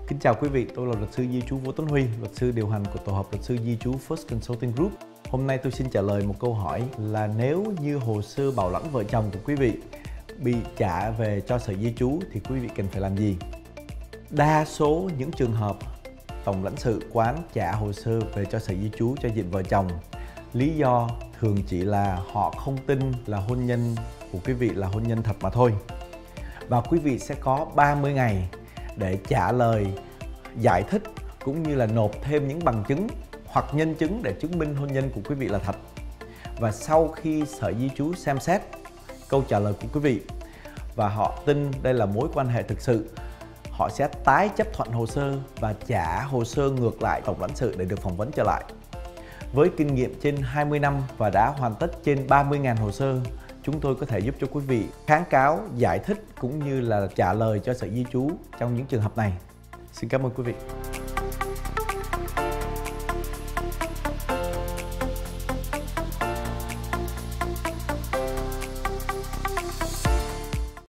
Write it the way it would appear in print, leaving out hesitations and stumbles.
Kính chào quý vị, tôi là luật sư di trú Vũ Tuấn Huy, luật sư điều hành của tổ hợp luật sư di trú First Consulting Group. Hôm nay tôi xin trả lời một câu hỏi là nếu như hồ sơ bảo lãnh vợ chồng của quý vị bị trả về cho Sở Di trú thì quý vị cần phải làm gì? Đa số những trường hợp Tổng lãnh sự quán trả hồ sơ về cho Sở Di trú cho diện vợ chồng, lý do thường chỉ là họ không tin là hôn nhân của quý vị là hôn nhân thật mà thôi. Và quý vị sẽ có 30 ngày để trả lời, giải thích cũng như là nộp thêm những bằng chứng hoặc nhân chứng để chứng minh hôn nhân của quý vị là thật. Và sau khi Sở Di trú xem xét câu trả lời của quý vị và họ tin đây là mối quan hệ thực sự, họ sẽ tái chấp thuận hồ sơ và trả hồ sơ ngược lại Tổng lãnh sự để được phỏng vấn trở lại. Với kinh nghiệm trên 20 năm và đã hoàn tất trên 30.000 hồ sơ, chúng tôi có thể giúp cho quý vị kháng cáo, giải thích cũng như là trả lời cho Sở Di trú trong những trường hợp này. Xin cảm ơn quý vị.